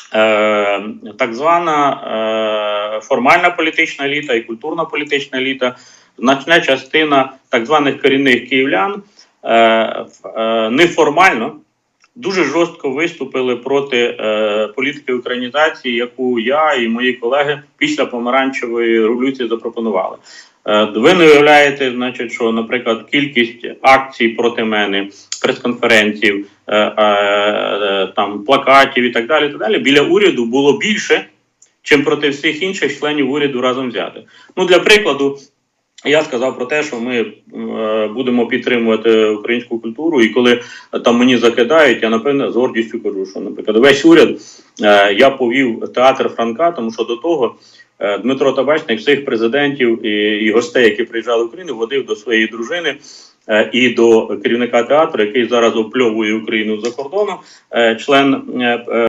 так звана формальна політична еліта і культурна політична еліта, значна частина так званих корінних київлян неформально дуже жорстко виступили проти політики українізації, яку я і мої колеги після помаранчевої революції запропонували. Ви не уявляєте, значить, що, наприклад, кількість акцій проти мене, прес-конференцій, там, плакатів і так далі, біля уряду було більше, чим проти всіх інших членів уряду разом взяти. Ну, для прикладу, я сказав про те, що ми будемо підтримувати українську культуру, і коли там мені закидають, я, напевно, з гордістю кажу, що, наприклад, весь уряд я повів театр Франка, тому що до того Дмитро Табачник всіх президентів і гостей, які приїжджали в Україну, водив до своєї дружини і до керівника театру, який зараз опльовує Україну за кордоном, член